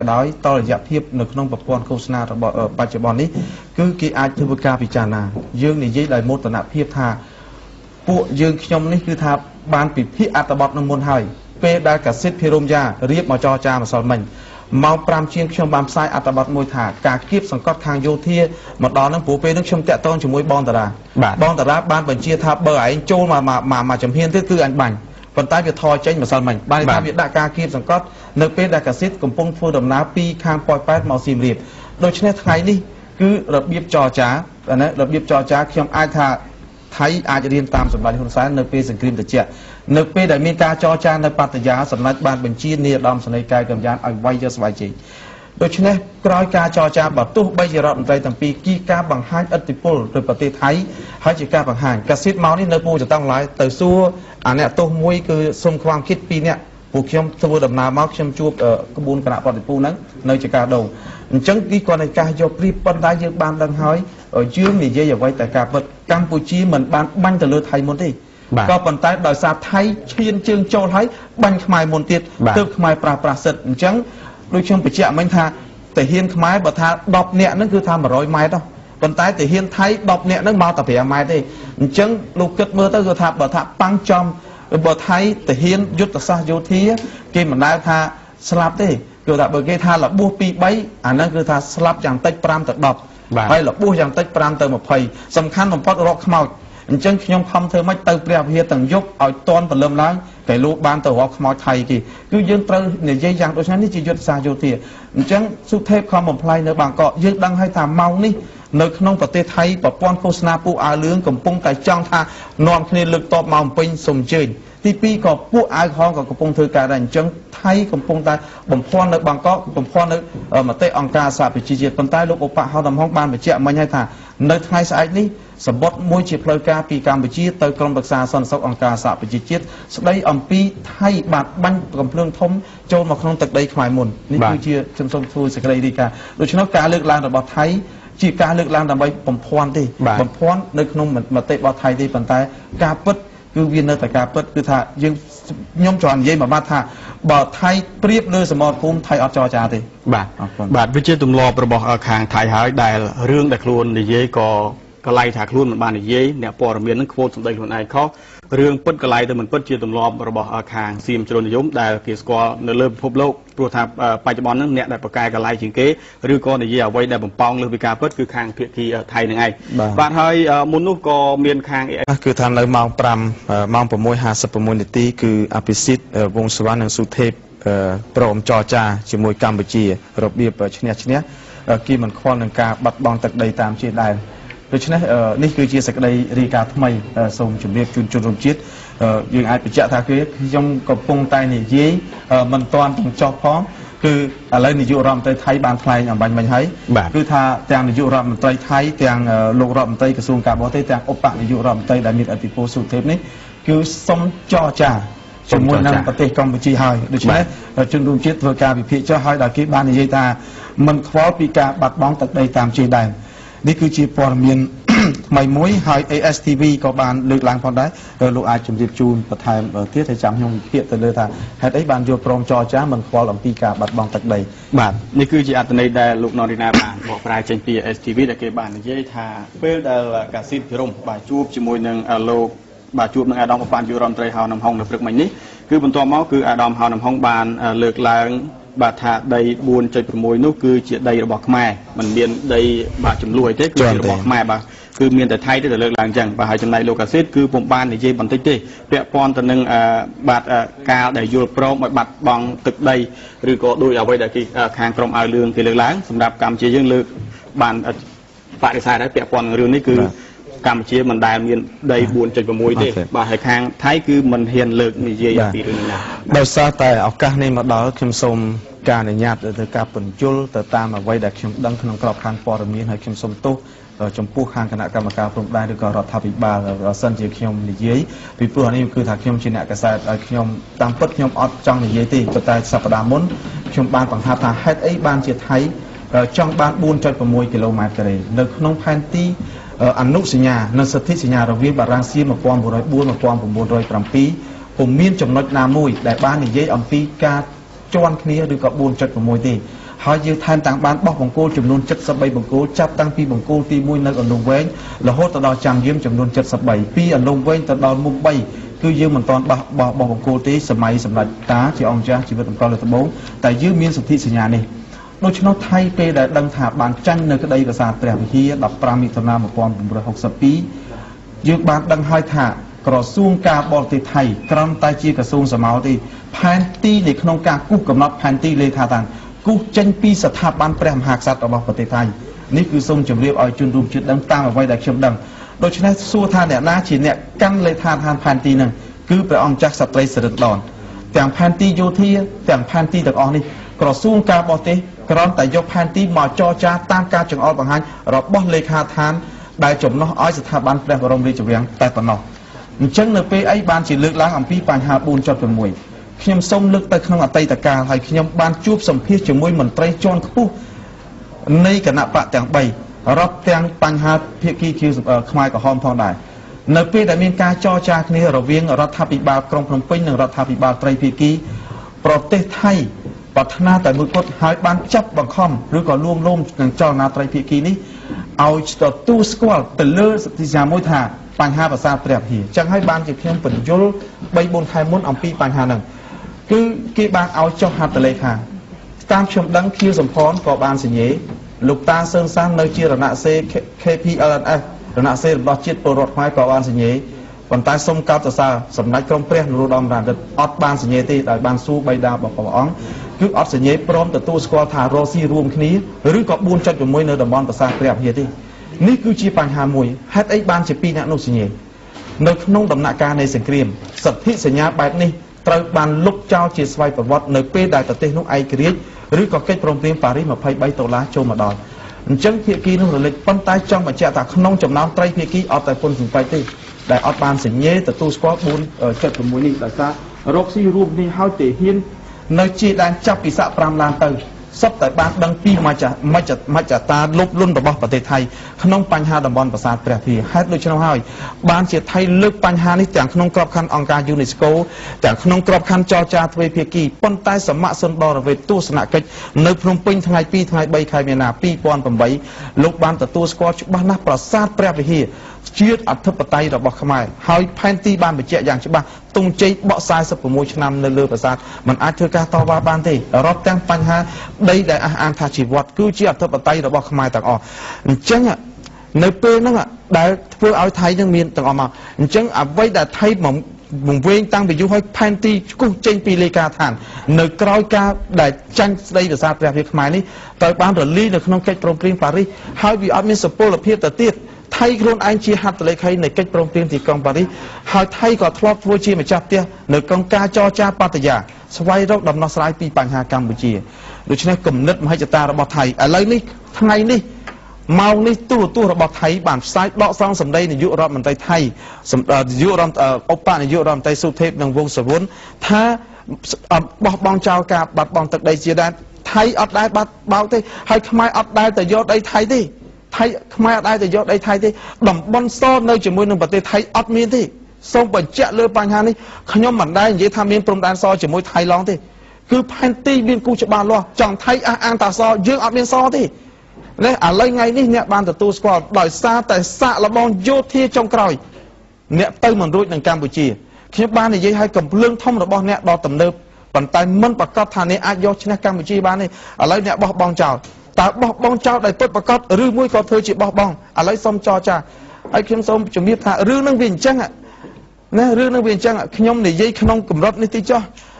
ដោយតរយៈភាពនៅក្នុងប្រព័ន្ធឃោសនារបស់បច្ចុប្បន្ននេះគឺគេអាចធ្វើការពិចារណាយើងនិយាយដោយមោទនភាពថាពួកយើងខ្ញុំនេះគឺថាបានពិភាក្សាអត្ថបទនឹងមុនហើយពេលដែលកាសិតភិរមយ៉ារៀបមកចរចាម្សិលមិញម៉ោង 5 ជាងខ្ញុំបានផ្សាយអត្ថបទមួយថាការគៀបសង្កត់ខាងយោធាមកដល់នឹងព្រោះពេលនឹងខ្ញុំតាក់ទងជាមួយបងតារាបងតារាបានបញ្ជាថាបើឯងចូលមកចំហៀនទៀតគឺអញបាញ់ប៉ុន្តែវាថយចេញម្សិលមិញបានថាវាដាក់ការគៀបសង្កត់នៅពេលដែលកាសិតកំពុងធ្វើដំណើរពីខាងប៉ោយប៉ែតមកសៀមរាបដូច្នេះថ្ងៃនេះគឺរបៀបចរចារបៀបចរចាខ្ញុំអាចថាថៃអាចរៀនតាមសម្ដេចហ៊ុនសែននៅពេលសង្គ្រាមត្រជាក់នៅពេលដែលមានការចរចានៅប៉ាតាយាសម្ដេចបានបញ្ជានាយឧត្តមសេនីយ៍កែវកំយ៉ានឲ្យវាយយកស្បែកជើងដូច្នេះក្រោយការចរចាបើទោះបីជារដ្ឋមន្ត្រីទាំងពីរគីការបង្ហាញឥទ្ធិពលទៅប្រទេសថៃហើយជាការបង្ហាញកាស៊ីតមកនេះនៅពូចតង់ឡាយទៅសួរអាអ្នកទោសមួយគឺសុំខ្វាំងគិត2នាក់ពួកខ្ញុំធ្វើដំណើរមកខ្ញុំជួបក្បួនគណៈបដិពូហ្នឹងនៅចកាដូអញ្ចឹងគឺគាត់នៃការយកព្រៀបប៉ុន្តែយើងបានដឹងហើយយើងនិយាយអ្វីតែការពិតកម្ពុជាមិនបានបាញ់ទៅលើថៃមុនទេក៏ប៉ុន្តែដោយសារថៃឈានជើងចូលហើយបាញ់ខ្មែរមុនទៀតទើបខ្មែរប្រាស្រ័យសិទ្ធអញ្ចឹងដូចខ្ញុំបញ្ជាក់មិញថាតាហ៊ានខ្មែរបើថា10នាក់ហ្នឹងគឺថា100ម៉ែត្រប៉ុន្តែតាហ៊ានថៃ10នាក់ហ្នឹងមកតែ5ម៉ែត្រទេអញ្ចឹងលោកគិតមើលទៅគឺថាបើថាប៉ាំងចំបើថៃតាហ៊ានយុទ្ធសាស្ត្រយោធាគេមិនដែលថាស្លាប់ទេគឺថាបើគេថារបួស2 3អាហ្នឹងគឺថាស្លាប់យ៉ាងតិច5 ទៅ 10ហើយរបួសយ៉ាងតិច5 ទៅ 20សំខាន់បំផុតរកខ្មោចអញ្ចឹងខ្ញុំខំធ្វើម៉េចទៅព្រះវិហារទាំងយប់ឲ្យតន់ព្រលឹមឡើងតែលោកបានទៅរកខ្មោចថៃគេគឺយើងត្រូវនិយាយយ៉ាងដូចនេះជាយុទ្ធសាស្ត្រយោធាអញ្ចឹងសុថេពខំបំផ្លាញនៅបាងកកយើងដឹងហើយថាម៉ោងនេះនៅក្នុងប្រទេសថៃប្រព័ន្ធឃោសនាពួកអាវលឿងកំពុងតែចង់ថានាំគ្នាលើកតបមកពេញសូមអញ្ជើញទី2ក៏ពួកអាវខំក៏កំពុងធ្វើការដែរអញ្ចឹងថៃកំពុងតែបំភាន់នៅបាងកកបំភាន់នៅមតិអង្គការសហប្រជាជាតិប៉ុន្តែលោកឧបហោតំហុងបានបញ្ជាក់មិញហើយថានៅថ្ងៃស្អែកនេះសម្បត្តិមួយជាផ្លូវការពីកម្ពុជាទៅក្រុមប្រឹក្សាសន្តិសុខអង្គការសហប្រជាជាតិស្ដីអំពីថៃបានបាញ់កំភ្លើងធំចូលមកក្នុងទឹកដីខ្មែរមុននេះគឺជាខ្ញុំសូមធ្វើសេចក្តីរាយការណ៍ដូច្នោះការលើកឡើងរបស់ថៃជាការលើកឡើងដើម្បីបំភាន់ទេបំភាន់នៅក្នុងមតិរបស់ថៃទេប៉ុន្តែការពិតគឺវានៅតែការពិតគឺថាយើងខ្ញុំចង់និយាយមួយម៉ាត់ថាបើថៃប្រៀបលើសមរភូមិថៃអត់ចរចាទេបាទវាជាទម្លាប់របស់ខាងថៃហើយដែលរឿងដែលខ្លួននិយាយក៏កន្លែងថាខ្លួនមិនបាននិយាយអ្នកព័ត៌មាននឹងខ្វល់សម្ដីខ្លួនឯងខុសរឿងពិតកន្លែងទៅមិនពិតជាទម្លាប់របស់ខាងសៀមជ្រុលនិយមដែលគេស្គាល់នៅលើពិភពលោកព្រោះថាបច្ចុប្បន្នហ្នឹងអ្នកដែលប្រកែកន្លែងជាងគេឬក៏និយាយអ្វីដែលបំពងលើពីការពិតគឺខាងភាគីថៃនឹងឯងបាទហើយមុននោះក៏មានខាងគឺថានៅម៉ោង5ម៉ោង 6:56 នាទីគឺអភិសិទ្ធវង្សសវណ្ណនិងសុថេពព្រមចរចាជាមួយកម្ពុជារបៀបឈ្នះគេមិនខ្វល់នឹងការបាត់បង់ទឹកដីតាមជាដែនដូច្នេះនេះគឺជាសេចក្តីរាយការណ៍ថ្មីសូមជម្រាបជូនជនរួមជាតិយើងអាចបញ្ជាក់ថាខ្ញុំកំពុងតែនិយាយមិនទាន់ទាំងចប់ផងគឺឥឡូវនាយករដ្ឋមន្ត្រីថៃបានថ្លែងអំបញ្ញមិញហើយគឺថាទាំងនាយករដ្ឋមន្ត្រីថៃទាំងលោករដ្ឋមន្ត្រីក្រសួងការបរទេសទាំងឧបនាយករដ្ឋមន្ត្រីដែលមានឥទ្ធិពលសុទេពនេះគឺសុំចរចាជាមួយនឹងប្រទេសកម្ពុជាហើយដូច្នេះជនរួមជាតិធ្វើការវិភាគចុះហើយដល់គេបាននិយាយថាមិនខ្វល់ពីការបាត់បង់ទឹកដីតាមជាដែននេះគឺជាព័ត៌មានថ្មីមួយហើយ ASTV ក៏បានលើកឡើងផងដែរលោកអាចជម្រាបជូនបន្ថែមទៀតហើយចាំខ្ញុំវិភាគទៅលើថាហេតុអីបានយកព្រមចរចាមិនខ្វល់អំពីការបាត់បង់ទឹកដីបាទនេះគឺជាអត្ថន័យដែលលោកណរីណាបានបកប្រែចេញពី ASTV ដែលគេបាននិយាយថាពេលដែលកាស៊ីតភិរមបាទជួបជាមួយនឹងលោកបាទជួបនឹងអាដាមបានយុរដ្ឋមន្ត្រីហៅនំហុងនៅព្រឹកមិញនេះគឺបន្ទាប់មកគឺអាដាមហៅនំហុងបានលើកឡើងបាទថាដី 4.6 នោះគឺជាដីរបស់ខ្មែរមិនមានដីបាទចំនួនអីទេគឺជារបស់ខ្មែរបាទគឺមានតែថៃទេដែលលើកឡើងអញ្ចឹងបាទហើយចំណែកលោកកាស៊ីតគឺពុំបាននិយាយបន្តិចទេពាក់ព័ន្ធទៅនឹងបាទការដែលយល់ព្រមឲ្យបាត់បង់ទឹកដីឬក៏ដោយអ្វីដែលគេខាងក្រមអាវលឿងគេលើកឡើងសម្រាប់កម្ពុជាយើងលើកបានបដិសេធដែរពាក់ព័ន្ធនឹងរឿងនេះគឺកម្ពុជាមិនដែលមានដី 4.6 ទេបាទហើយខាងថៃគឺមិនហ៊ានលើកនិយាយពីរឿងនេះណាដោយសារតែឱកាសនេះមកដល់ខ្ញុំសូមការអនុញ្ញាតទៅការបញ្ជូលទៅតាមអ្វីដែលខ្ញុំដឹងក្នុងក្របខ័ណ្ឌព័ត៌មានហើយខ្ញុំសូមទោសចំពោះខាងគណៈកម្មការព្រំដែនឬក៏រដ្ឋាភិបាលបើសិនជាខ្ញុំនិយាយពីព្រោះនេះគឺថាខ្ញុំជាអ្នកកសែតឲ្យខ្ញុំតាមពិតខ្ញុំអត់ចង់និយាយទេប៉ុន្តែសប្តាហ៍មុនខ្ញុំបានបង្ហាត់ថាហេតុអីបានជាថៃចង់បាន 4.6 គីឡូម៉ែត្រការ៉េនៅក្នុងផែនទីអនុសញ្ញានិងសន្ធិសញ្ញារវាងបារាំងសៀម 1904 1907 ពុំមានចំណុចណាមួយដែលបាននិយាយអំពីការជន់គ្នាឬក៏ 4.6 ទេហើយយើងថែមទាំងបានបោះបង្គោលចំនួន73បង្គោលចាប់តាំងពីបង្គោលទី1នៅអន្លង់វែងរហូតដល់ចាំយាមចំនួន73ពីអន្លង់វែងទៅដល់មុខ3គឺយើងមិនទាន់បោះបង្គោលទេសម័យសម្ដេចតាជាអង្គម្ចាស់ជីវិតអង្គលើដំបូងតែយើងមានសន្ធិសញ្ញានេះដូច្នោះថៃពេលដែលដឹងថាបានចាញ់នៅក្តីប្រាសាទព្រះវិហារ15មិថុនា1962យើងបានដឹងហើយថាក្រសួងការបរទេសថៃក្រំតែជាក្រសួងសមោទេផែនទីនៅក្នុងការគូសកំណត់ផែនទីលេខាតាំងគូសចេញពីស្ថាប័នព្រះមហាក្សត្ររបស់ប្រទេសថៃនេះគឺសូមជម្រាបឲ្យជនរួមជាតិដឹងតាមអ្វីដែលខ្ញុំដឹងដូច្នេះសួរថាអ្នកណាជាអ្នកកាន់លេខាឋានផែនទីនឹងគឺព្រះអង្គចាស់ស្ត្រីសិរិទ្ធដនទាំងផែនទីយោធាទាំងផែនទីទាំងអស់នេះក្រសួងការបរទេសក្រំតែយកផែនទីមកចរចាតាមការចង្អុលបង្ហាញរបស់លេខាឋានដែលចំណោះឲ្យស្ថាប័នព្រះបរមរាជវាំងតែប៉ុណ្ណោះអញ្ចឹងនៅពេលអីបានជាលើកឡើងអំពីបញ្ហា 4.6 ខ្ញុំសូមលើកទៅក្នុងអតីតកាលហើយខ្ញុំបានជួបសម្ភាសជាមួយមន្ត្រីជាន់ខ្ពស់នៃគណៈបកទាំង3រាប់ទាំងបញ្ហាភាគីខ្មែរក្រហមផងដែរនៅពេលដែលមានការចរចាគ្នារវាងរដ្ឋាភិបាលក្រុងភ្នំពេញនិងរដ្ឋាភិបាលត្រីភាគីប្រទេសថៃប្រាថ្នាតែមួយគត់ហើយបានចាប់បង្ខំឬក៏លួងលោមនឹងចលនាត្រីភាគីនេះឲ្យទទួលស្គាល់ទៅលើសិទ្ធិសញ្ញាមួយថាបញ្ហាភាសាព្រះវិហារចឹងហើយបានជាខ្ញុំបញ្យល់ 3-4 ខែមុនអំពីបញ្ហាហ្នឹងគឺគេបានឲ្យចុះហត្ថលេខាតាមខ្ញុំដឹងខៀវសំផនក៏បានសញ្ញេលោកតាសឿនសាននៅជារណសេ KPLNS រណសេរបស់ជាតិពលរដ្ឋខ្មែរក៏បានសញ្ញេប៉ុន្តែសូមកោតសរសើរសម្ដេចក្រមព្រះនរោត្តមរណរដ្ឋអត់បានសញ្ញេទេដោយបានសួរបៃតារបស់ព្រះអង្គគឺអត់សញ្ញេព្រមទទួលស្គាល់ថារស់ស៊ីរួមគ្នាឬក៏ 4.6 នៅតំបន់ប្រាសាទព្រះវិហារទេនេះគឺជាបញ្ហាមួយហេតុអីបានជាពីរអ្នកនោះសញ្ញេនៅក្នុងដំណាក់កាលនៃសង្គ្រាមសិទ្ធិសញ្ញាបែបនេះត្រូវបានលុបចោលជាស្វ័យប្រវត្តិនៅពេលដែលប្រទេសនោះឯករាជ្យឬក៏កិច្ចព្រមព្រៀងប៉ារីស$23ចូលមកដល់អញ្ចឹងភាគីនោះរលឹកប៉ុន្តែចង់បញ្ជាក់ថាក្នុងចំណោមត្រីភាគីអត់តែពុនសំបីទេដែលអត់បានសញ្ញេទទួលស្គាល់ 4.6 នេះដោយសាររកស៊ីរួមនេះហើយទេហ៊ាននៅជាដែនចាប់ពីសាក់5ឡានទៅសុទ្ធតែបានដឹងពីមជ្ឈតាលុបលុនរបស់ប្រទេសថៃក្នុងបញ្ហាតំបន់ប្រាសាទព្រះវិហារហេតុដូច្នោះហើយបានជាថៃលើកបញ្ហានេះទាំងក្នុងក្របខ័ណ្ឌអង្គការ UNESCO ទាំងក្នុងក្របខ័ណ្ឌចរចាទ្វេភាគីប៉ុន្តែសម័យសុនដរវេទទស្សនកិច្ចនៅភ្នំពេញថ្ងៃ2ថ្ងៃ3ខែមីនា2008លោកបានទទួលស្គាល់ច្បាស់ណាស់ប្រាសាទព្រះវិហារជាអធិបតេយ្យរបស់ខ្មែរហើយផែនទីបានបញ្ជាក់យ៉ាងច្បាស់ទង់ជ័យបក46ឆ្នាំនៅលើប្រាសាទមិនអាចធ្វើការតវ៉ាបានទេរាប់ទាំងបញ្ហាដីដែលអះអាងថាជីវ័តគឺជាអធិបតេយ្យរបស់ខ្មែរទាំងអស់អញ្ចឹងនៅពេលហ្នឹងដែលធ្វើឲ្យថៃនឹងមានទាំងអស់មកអញ្ចឹងអ្វីដែលថៃបង្វែងតាំងពីយូរហើយផែនទីគូសចេញពីលេខាឋាននៅក្រោយការដែលចាញ់ស្ដីប្រាសាទព្រះវិហារខ្មែរនេះត្រូវបានរលីនៅក្នុងកិច្ចព្រមព្រៀងប៉ារីសហើយវាអត់មានសុពលភាពទៅទៀតថៃខ្លួនឯងជាហត្ថលេខីនៃកិច្ចព្រមព្រៀងទីក្រុងប៉ារីសហើយថៃក៏ធ្លាប់ធ្វើជាម្ចាស់ផ្ទះនៅក្នុងការចរចាបត្យាស្វែងរកដំណោះស្រាយពីបញ្ហាកម្ពុជាដូច្នេះគំនិតមហិច្ឆតារបស់ថៃឥឡូវនេះថ្ងៃនេះម៉ោងនេះទូរទស្សន៍របស់ថៃបានផ្សាយដកស្រង់សម្ដីនាយករដ្ឋមន្ត្រីថៃនាយករដ្ឋឧបនាយករដ្ឋមន្ត្រីសុថេពនិងវង្សសវុនថាបោះបង់ចោលការបាត់បង់ទឹកដីជាដែនថៃអត់ដែលបាត់បោកទេហើយខ្មែរអត់ដែលទៅយកដីថៃទេថៃខ្មែរអត់ដែលទៅយកដីថៃទេតំបន់សនៅជាមួយនឹងប្រទេសថៃអត់មានទេសូមបញ្ជាក់លើបញ្ហានេះខ្ញុំមិនដែលនិយាយថាមានព្រំដែនសជាមួយថៃឡង់ទេគឺផែនទីមានគូច្បាស់លាស់ចង់ថៃអះអាងតាសយើងអត់មានសទេនេះឥឡូវថ្ងៃនេះអ្នកបានទទួលស្គាល់ដោយសារតែសាកល្បងយោធាចុងក្រោយអ្នកទៅមិនរួចនឹងកម្ពុជាខ្ញុំបាននិយាយឲ្យកំភ្លើងធំរបស់អ្នកដល់ទំនើបប៉ុន្តែមិនប្រកាសថាអ្នកអាចយកឈ្នះកម្ពុជាបានទេឥឡូវអ្នកបោះបង់ចោលតើបោះបង់ចោលដោយពិតប្រកបឬមួយក៏ធ្វើជាបោះបង់ឥឡូវសូមចរចាហើយខ្ញុំសូមជំរាបថារឿងនឹងវាអញ្ចឹងណារឿងនឹងវាអញ្ចឹងខ្ញុំនិយាយក្នុងកម្រិតនេះទីចុះ